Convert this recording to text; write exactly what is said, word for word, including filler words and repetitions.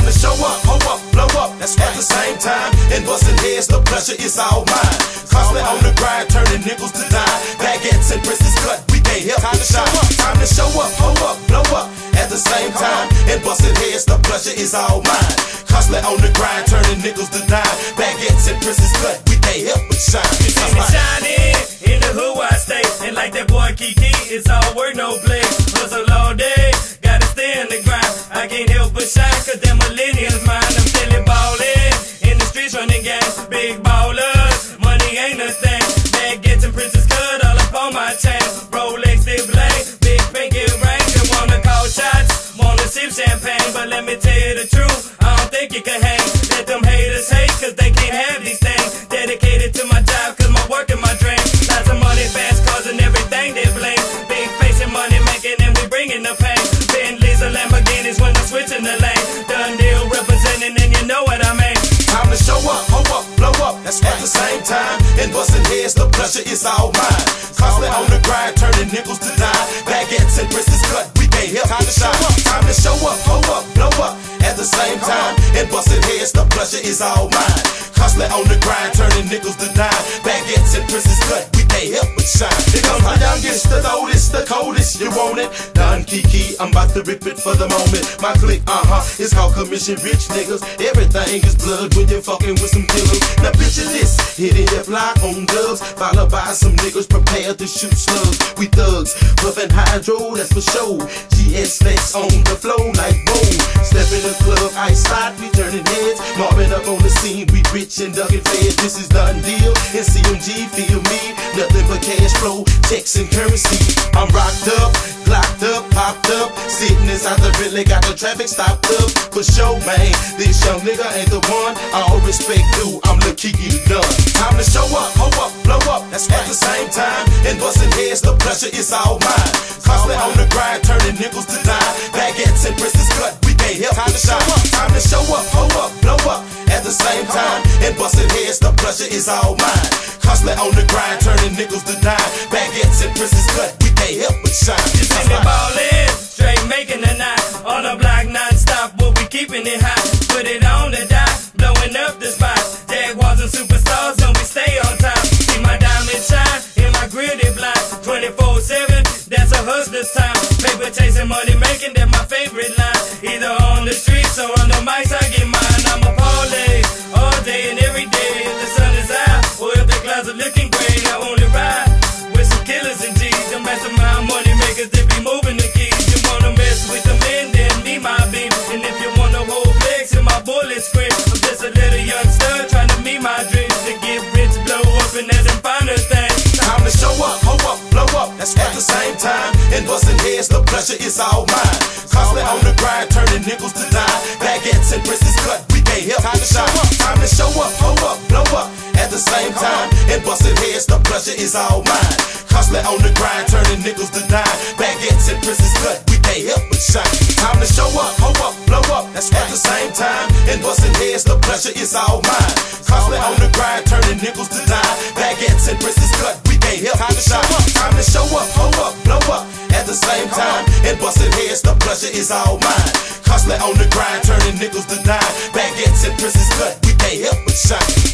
to show up, hold up, blow up. That's right. At the same time, and busting heads, the pleasure is all mine. Constantly on the grind, turning nickels to dime. Baguettes and princess cut, we can't help but shine. Time to show up, hold up, blow up. At the same time, and busting heads, the pleasure is all mine. Constantly on the grind, turning nickels to dime. Baguettes and princess cut, we can't help but shine. You see me shining in the hood where I stay, and like that boy Kiki, it's all work, no play. Hustle all day, gotta stay in the grind. I can't help but shine, cause them millennials mine. I'm still ballin' in the streets, running gangs, big ballers. Money ain't a thing. Baguettes and princess cut all up on my chain. Rolex, they bling, big pinky ring. They wanna call shots, wanna sip champagne, but let me tell you the truth, I don't think you can hang. Let them haters hate, cause they can't have these things. Dedicated to my job, cause my work and my dream. Lots of money, fast cars and everything they bling. Big face and money making, and we bringing the pain. Bentleys and Lamborghinis when I'm switching the lane. Done deal representing, and you know what I mean. Time to show up, hold up, blow up. That's right. At the same time, and busting heads, the pleasure is all mine. Constantly on the grind, turning nickels to dime. Baguettes and princess cut, we can't help but shine. Time to show up, hold up, blow up. At the same time, and busting heads, the pleasure is all mine. Constantly on the grind, turning nickels to dime. Baguettes and princess cut, we can't help but shine. Here comes the youngest, the oldest, the coldest, you want it? Don Kiki, I'm about to rip it for the moment. My clique, uh-huh, it's called commission rich niggas. Everything is blood when you're fucking with some killers. Now picture this, hitting your block on dubs, followed by some niggas prepared to shoot slugs. We thugs, puffin' hydro, that's for show. G S Lex on the flow like boom. Step in the club, ice spot, we turning heads. Marvin up on the scene, we rich and ducking feds. This is done deal, and C M G, feel me. Nothing but cash flow, checks and currency. I'm rocked up, locked up, popped up. Sitting inside the really got the traffic stopped up. For sure, man, this young nigga ain't the one. All respect due, I'm Lil Kiki the Don. Time to show up, hold up, blow up. That's right. At the same time, and busting heads, the pleasure is all mine. Constantly on the grind, turning nickels to dime. Baguettes and princess cut, we can't help but shine. Time to show up, hold up, blow up. At the same time, and busting heads, the pleasure is all mine. Constantly on the grind, turning nickels to dime. Baguettes and princess cut, we can't help but shine. You see me ballin', straight making a night. On the block non-stop, but we keeping it hot. Put it on the dot, blowing up the spot. Jaguars and superstars, and we stay on top. See my diamond shine, in my grill they blind. twenty-four seven, that's a hustler's time. Paper chasing, money making, that's my favorite line. Either on the streets or on the mics, I get mine. I'm a parlay, all day and every day. If the sun is out, or if the clouds are looking gray, I only ride with some killers and G's. The mastermind money makers, they be moving the keys. You wanna mess with the men, then be my beam. And if you wanna hold flex in my bullet scream, I'm just a little young stud trying to meet my dreams. To get rich, blow up, and that's them finer things. Time to show up, hold up, blow up. That's right. At the same time, and busting heads, the pleasure is all mine. Constantly on the grind, turning nickels to dime. Baguettes and princess cut, we can't help but shine. Time to show up, hold up, blow up. At the same time, and busting heads, the pleasure is all mine. Constantly on the grind, turning nickels to dime. Baguettes and princess cut, we can't help but shine. Time to show up, hold up, blow up. That's right. At the same time, and busting heads, the pleasure is all mine. Constantly on the grind, turning nickels to dime. Baguettes and princess cut, we can't help but shine. Time to show up, hold up, blow up. At the same time, and busting heads, the pleasure is all mine. Constantly on the grind, turning nickels to dime. Baguettes and princess cut, we can't help but shine.